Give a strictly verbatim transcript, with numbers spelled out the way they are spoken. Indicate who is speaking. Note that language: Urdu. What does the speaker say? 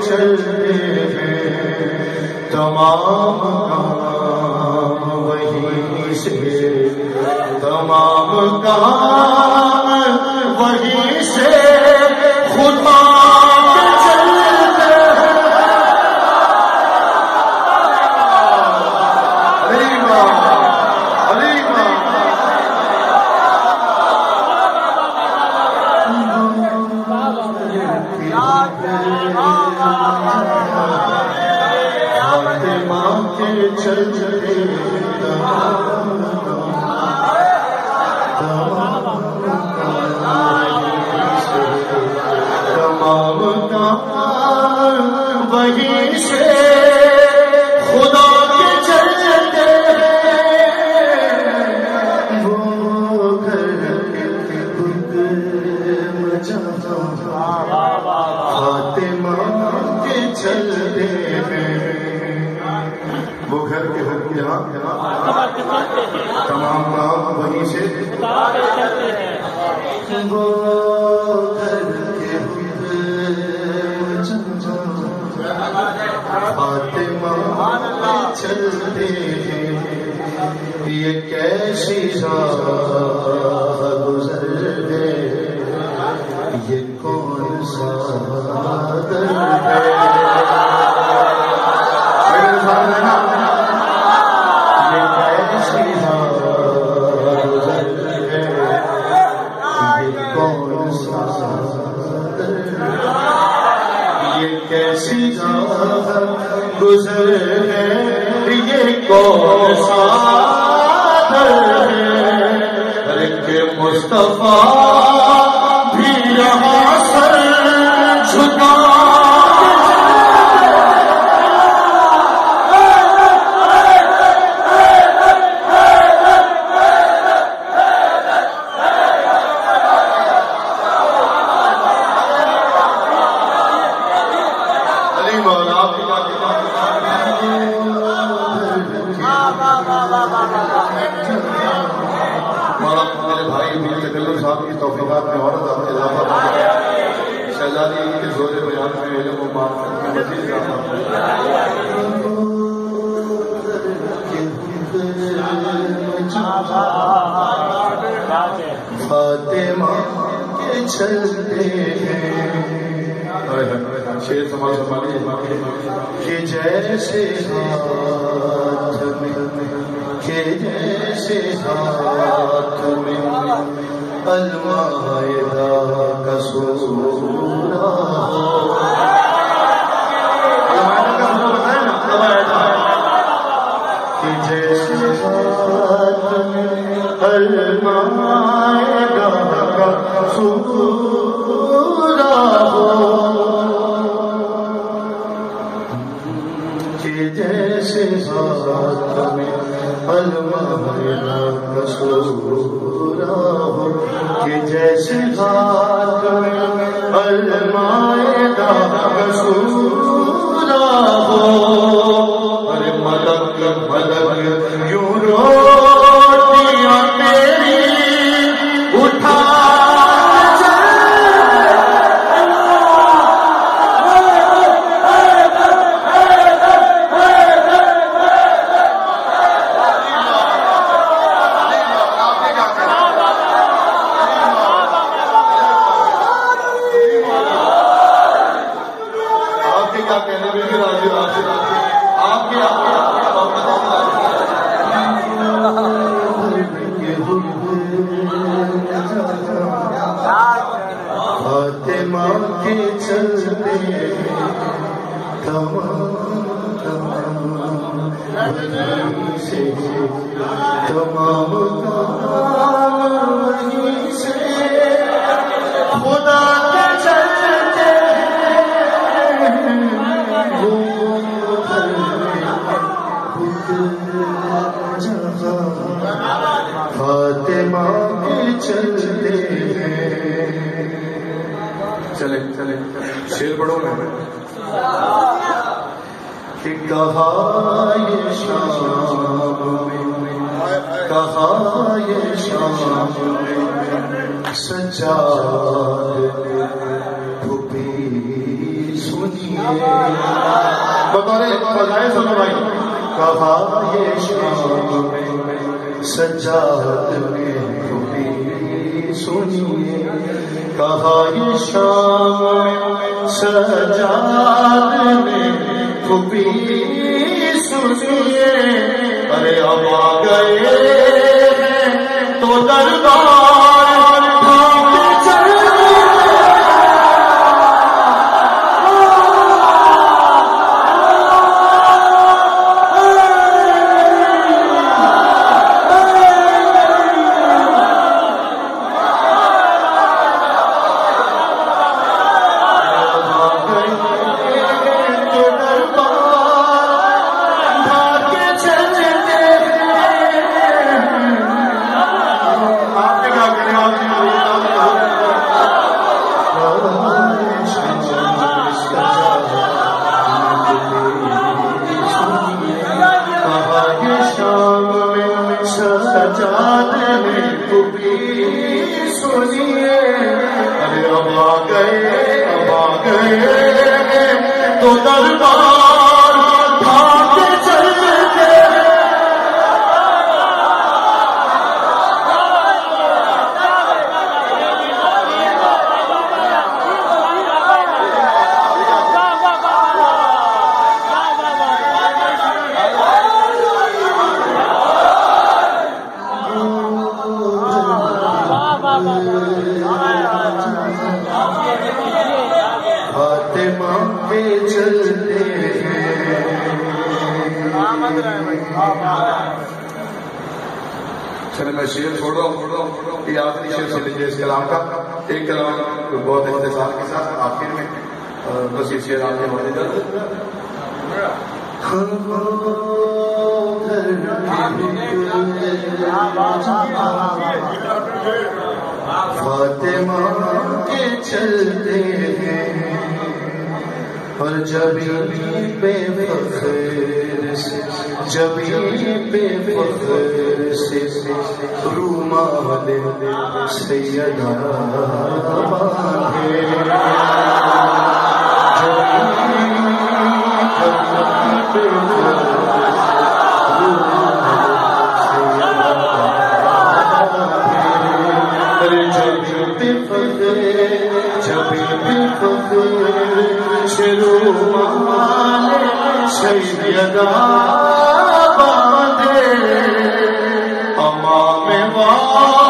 Speaker 1: چلتے ہیں تمام کام وہیں سے، تمام کام وہیں سے خدا وہیں سے خدا کے چلتے وہ گھر فاطمہ کے چلتے وہ گھر کے گھر جہاں تمام کام وہیں سے وہ گھر کے فاطمہ چلتے ہیں یہ کیسی راہ گزر ہے، یہ کون سا در ہے، یہ کیسی راہ گزر ہے، یہ کون سا در ہے، یہ کیسی راہ گزر ہے، یہ کون سا در ہے کہ مصطفیٰ بھی یہاں سر جھکا میرے بھائی میرے تکلم صاحب کی توفیقات میں اور اضافہ شہزادی کے زور بیان میں علم و معرفت میں مزید فاطمہ کے چلتے ہیں شیر سمال سمالی کہ جیسے ہاتھ میں کہ جیسے ہاتھ میں المائدہ کا سورہ ہو، کہ جیسے ہاتھ میں المائدہ کا سورہ ہو، کہ جیسے ہاتھ میں المائدہ کا سورہ ہو، کہ جیسے ہاتھ میں المائدہ کا سورہ ہو، ارے ملک ملک یوں روٹیاں میری اٹھا فاطمہ کے چلتے تمام تمام وہیں سے، تمام کام وہیں سے خدا کے چلتے فاطمہ کے چلتے چلے چلے شیر پڑھو میں کہ کہا یہ شام میں، کہا یہ شام میں سجاد پھوپھی سن سنیے بطور فضائے سنو بھائی کہا یہ شام میں سجاد میں بھی سنیے کہا یہ شام میں سجاد میں بھی سنیے ارے اب آ گئے تو دربار تو دربار بھاگ چلتے فاطمہ کے چلتے چلے میں شعر چھوڑ رہا ہوں یہ آخری شعر سے لیجیے اس کلام کا ایک کلام بہت اختصار کے ساتھ آخر میں بس یہ شعر آپ کے حوالے کر دیں فاطمہ کے چلتے ہیں اور جبھی بے فخر سے جبھی بے فخر سے رومال سیدہ باندھے سیدہ باندھے امام